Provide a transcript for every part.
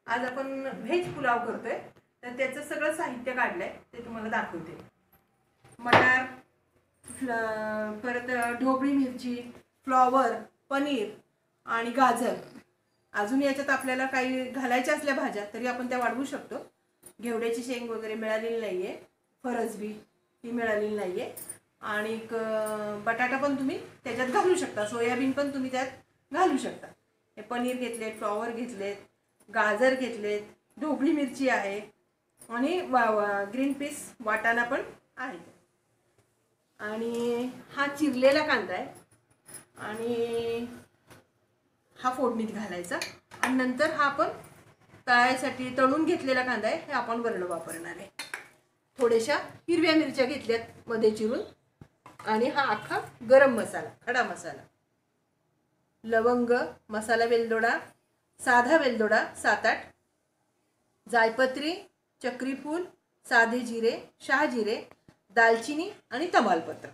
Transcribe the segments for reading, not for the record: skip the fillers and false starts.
आज आपण व्हेज पुलाव करतोय, तर त्याचं सगळं साहित्य काढलंय ते तुम्हाला दाखवते. मटार, परत ढोबळी मिरची, फ्लॉवर, पनीर आणि गाजर. अजून याच्यात आपल्याला काही घालायच्या असल्या भाज्या तरी आपण त्या वाढवू शकतो. घेवड्याची शेंग वगैरे मिळालेली नाहीये, फरसबी ही मिळालेली नाहीये आणि बटाटा पण तुम्ही त्याच्यात घालू शकता, सोयाबीन पण तुम्ही त्यात घालू शकता. हे पनीर घेतले, फ्लॉवर घेतलेत, गाजर घेतलेत, ढोबळी मिरची आहे आणि ग्रीन पीस वाटाणा पण आहे. आणि हा चिरलेला कांदा आहे आणि हा फोडणीत घालायचा आणि नंतर हा आपण तळायसाठी तळून घेतलेला कांदा आहे, हे आपण वरण वापरणार आहे. थोड्याशा हिरव्या मिरच्या घेतल्यात मध्ये चिरून आणि हा अख्खा गरम मसाला, खडा मसाला, लवंग, मसाला वेलदोडा, साधा वेलदोडा 7-8, जायपत्री, चक्रीफूल, साधे जिरे, शहाजिरे, दालचिनी आणि तमालपत्र,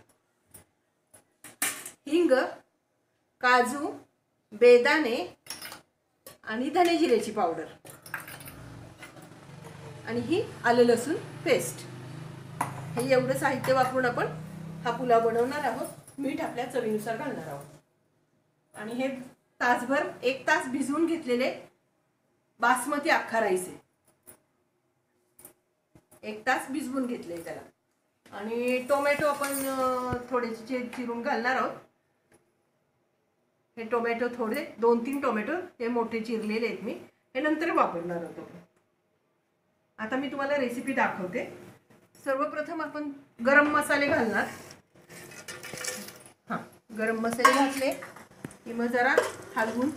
हिंग, काजू, बेदाणे आणि धने जिऱ्याची पावडर आणि ही आलं लसूण पेस्ट. हे एवढं साहित्य वापरून आपण हा पुलाव बनवणार आहोत. मीठ आपल्या चवीनुसार घालणार आहोत आणि हे तासभर 1 तास भिजवून घेतलेले बासमती अख्खा राईस आहे. 1 तास भिजवून घेतले त्याला. आणि टोमॅटो आपण थोडेसे चिरून घालणार आहोत. हे टोमॅटो थोडे 2-3 टोमॅटो हे मोठे चिरलेले आहेत मी, हे नंतर वापरणार आहोत. आता मी तुम्हाला रेसिपी दाखवते. सर्वप्रथम आपण गरम मसाले घालणार. हां, गरम मसाले घातले की मग जरा हलवून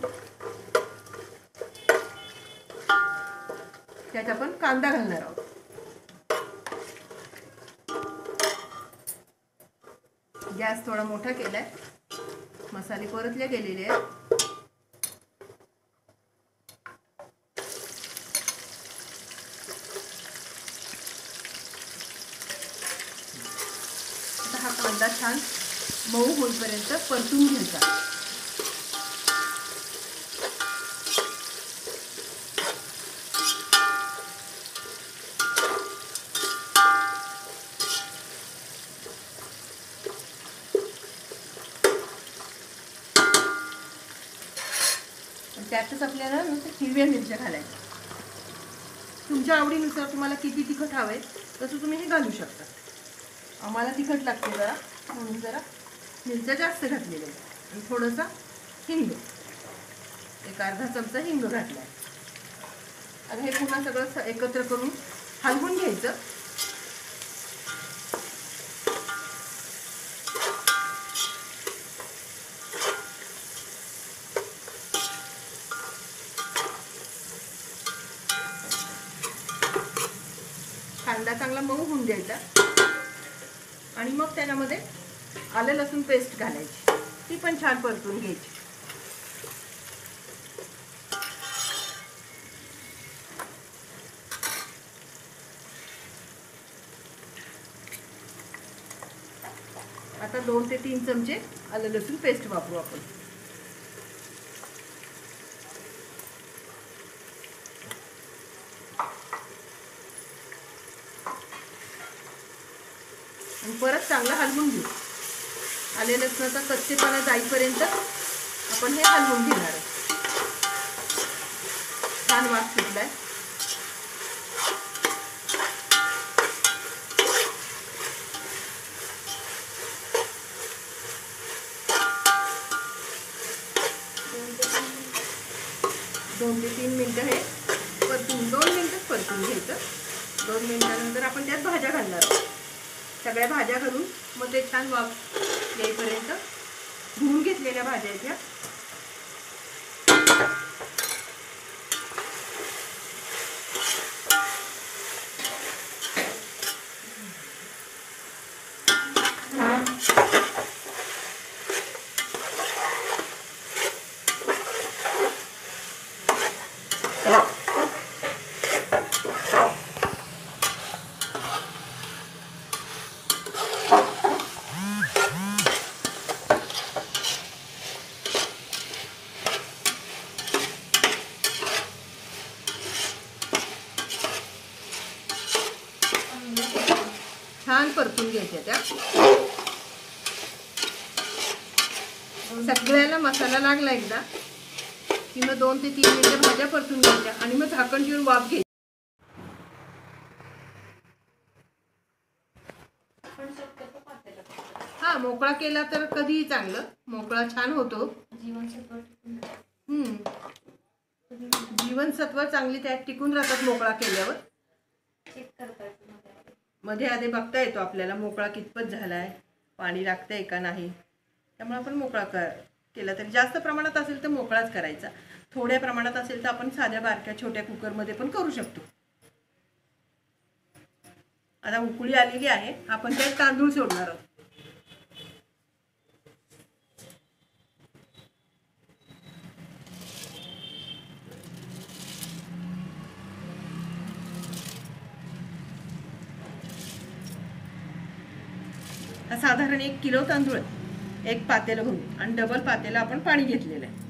त्यात आपण कांदा घालणार आहोत. गॅस थोडा मोठा केलाय, मसाले परतले गेलेले आहेत. आता हा कांदा छान मऊ होईपर्यंत परतून घ्यायचा. त्यातच आपल्याला हिरव्या मिरच्या घालायच्या. तुमच्या आवडीनुसार तुम्हाला किती तिखट हवंय तसं तुम्ही हे घालू शकता. आम्हाला तिखट लागते जरा, म्हणून जरा मिरच्या जास्त घातलेल्या आहेत. आणि थोडंसं हिंग, 1 अर्धा चमचा हिंग घातला. आणि हे पुन्हा सगळं एकत्र करून हलवून घ्यायचं. कांदा चांगला मऊ होऊन द्यायचा आणि मग त्याच्यामध्ये आलं लसूण पेस्ट घालायची, ती पण छान परतून घ्यायची. आता 2 ते 3 चमचे आलं लसूण पेस्ट वापरू आपण. आणि परत चांगलं हलवून घेऊ. आले लसणाचा कच्चेपणा जाईपर्यंत आपण हे हलवून घेणार आहे. छान वास सुटलाय. दोन ते 3 मिनिटं हे परतून, 2 मिनिटच परतून घ्यायचं. 2 मिनिटानंतर आपण त्यात भाज्या घालणार आहोत. सगळ्या भाज्या घालून मग ते छान वाफ येईपर्यंत धुवून घेतलेल्या भाज्या आहेत. छान परतून घ्यायच्या त्या. सगळ्याला मसाला लागला एकदा की मग 2 ते 3 मिनिटं भाज्या परतून घ्यायच्या आणि मग झाकण ठेवून वाफ घ्यायची. हा, मोकळा केला तर कधीही चांगलं, मोकळा छान होतो. जीवनसत्व चांगली त्यात टिकून राहतात मोकळा केल्यावर. मध्ये आधी बघता येतो आपल्याला मोकळा कितपत झालाय, पाणी लागतंय का नाही. त्यामुळे आपण मोकळा केला तरी, जास्त प्रमाणात असेल तर मोकळाच करायचा, थोड्या प्रमाणात असेल तर आपण साध्या बारक्या छोट्या कुकरमध्ये पण करू शकतो. आता उकळी आलेली आहे, आपण त्यात तांदूळ सोडणार आहोत. साधारण 1 किलो तांदूळ, 1 पातेलं भरून, आणि डबल पातेलं आपण पाणी घेतलेलं आहे.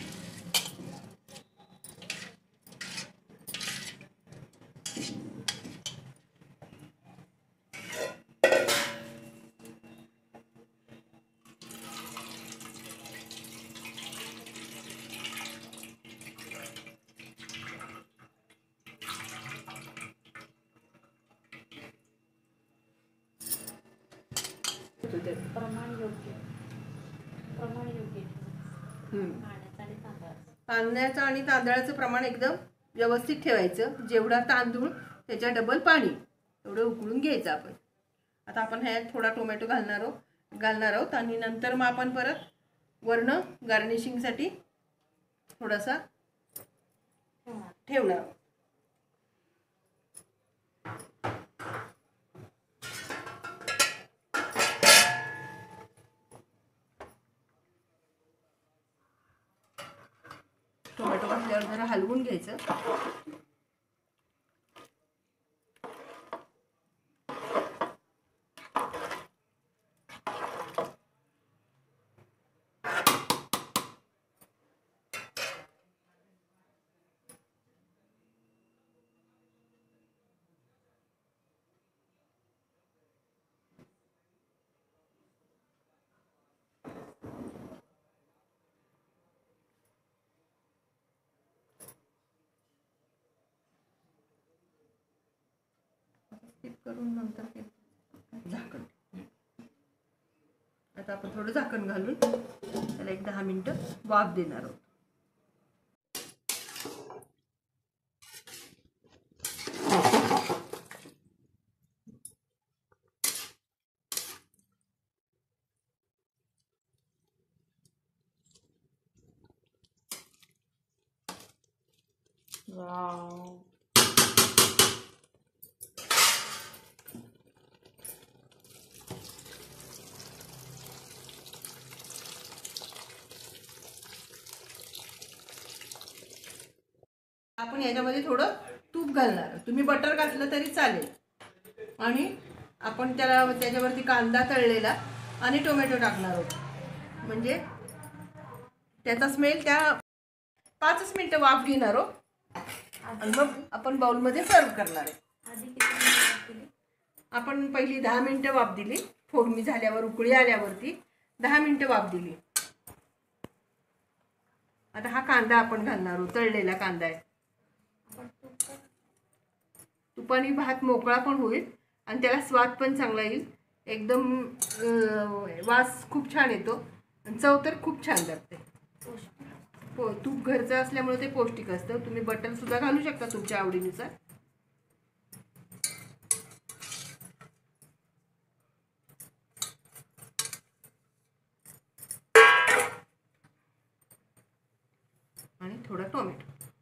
पाण्याचं आणि तांदळाचं प्रमाण एकदम व्यवस्थित ठेवायचं. जेवढा तांदूळ त्याच्या डबल पाणी एवढं उकळून घ्यायचं आपण. आता आपण ह्यात थोडा टोमॅटो घालणार आहोत आणि नंतर मग आपण परत वरनं गार्निशिंगसाठी थोडासा ठेवणार आहोत. टोमॅटो घातल्यावर जरा हलवून घ्यायचं. करून नंतर ते झाकण. आता आपण थोडं झाकण घालून त्याला 10 मिनिटं वाफ देणार आहोत. वाव, आपण याच्यामध्ये थोडं तूप घालणार. तुम्ही बटर घातलं तरी चालेल. आणि आपण त्याच्यावरती कांदा तळलेला आणि टोमॅटो टाकणार आहोत. म्हणजे त्याचा स्मेल त्या 5 मिनिटं वाफ घेणार आहोत आणि मग आपण बाउलमध्ये सर्व करणार आहे. आपण पहिली 10 मिनिटं वाफ दिली. फोडणी झाल्यावर उकळी आल्यावरती 10 मिनिटं वाफ दिली. आता हा कांदा आपण घालणार आहोत, तळलेला कांदा आहे. तुपाने भात मोकळा पण होईल आणि त्याला स्वाद पण चांगला येईल. एकदम वास खूप छान येतो आणि चव तर खूप छान लागते. तूप घरचं असल्यामुळे ते पौष्टिक असतं. तुम्ही बटर सुद्धा घालू शकता तुमच्या आवडीनुसार. आणि थोडा टोमॅटो.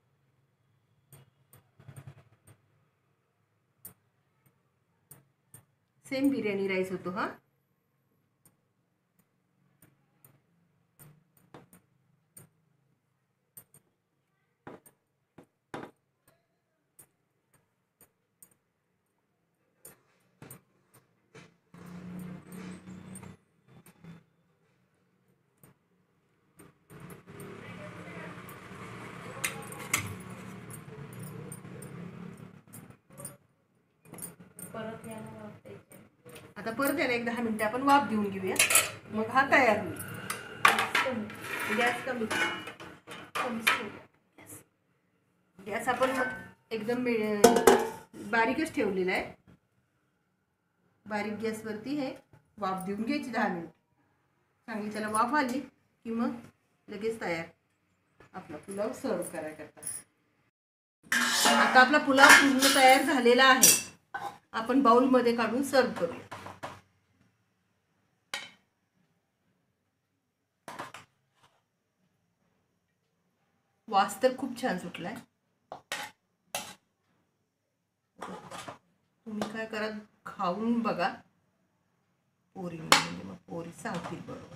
सेम बिर्याणी राईस होतो हा. परत यायला आता परत याला एक 10 मिनिटं आपण वाफ देऊन घेऊया, मग हा तयार होईल. गॅस कमी गॅस आपण एकदम बारीकच ठेवलेला आहे. बारीक गॅसवरती हे वाफ देऊन घ्यायची 10 मिनिट. चांगली त्याला वाफ आली की मग लगेच तयार आपला पुलाव सर्व करायकरता. आता आपला पुलाव पूर्ण तयार झालेला आहे. आपण बाउलमध्ये काढून सर्व करूया. वास तर खूप छान सुटलाय. तुम्ही काय करा, खाऊन बघा. पोरी म्हणजे मग पोरी सांगतील बरोबर.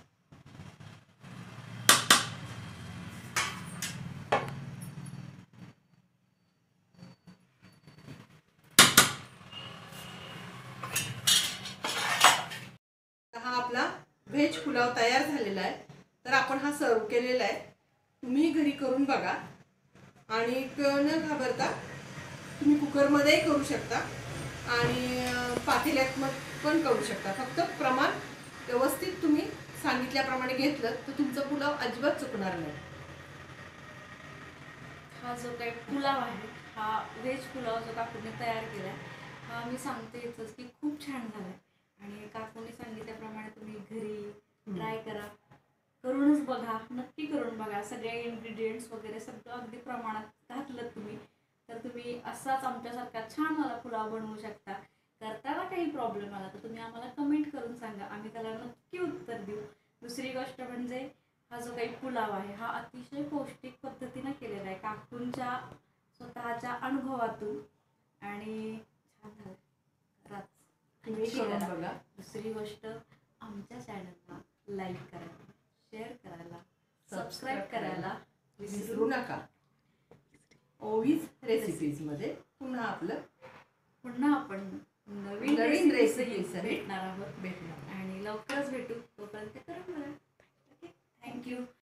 हा आपला व्हेज पुलाव तयार झालेला आहे. तर आपण हा सर्व केलेला आहे. तुम्ही घरी करून बघा आणि न घाबरता तुम्ही कुकरमध्येही करू शकता आणि पातेल्यात पण करू शकता. फक्त प्रमाण व्यवस्थित तुम्ही सांगितल्याप्रमाणे घेतलं तर तुमचा पुलाव अजिबात चुकणार नाही. हा जो काही पुलाव आहे, हा व्हेज पुलाव जो काकूने तयार केला हा मी सांगते इथंच की खूप छान झाला आहे. आणि काकूने सांगितल्याप्रमाणे तुम्ही घरी ट्राय करा, करूनच बघा, नक्की करून बघा. सगळे इन्ग्रेडियंट्स वगैरे सगळं अगदी प्रमाणात घातलं तुम्ही तर तुम्ही असाच आमच्यासारखा छान मला पुलाव बनवू शकता. करताना काही प्रॉब्लेम आला तर तुम्ही आम्हाला कमेंट करून सांगा, आम्ही त्याला नक्की उत्तर देऊ. दुसरी गोष्ट म्हणजे हा जो काही पुलाव आहे हा अतिशय पौष्टिक पद्धतीने केलेला आहे काकूंच्या स्वतःच्या अनुभवातून आणि छान झालं. तुम्ही करून बघा. दुसरी गोष्ट आमच्या चॅनलला लाईक करायला, शेअर करायला, सबस्क्राईब करायला विसरू नका. ओवीज रेसिपीज मध्ये पुन्हा आपण नवीन रेसिपीज भेटणार आहोत आणि लवकरच भेटू. तोपर्यंत करून बघा. थँक्यू.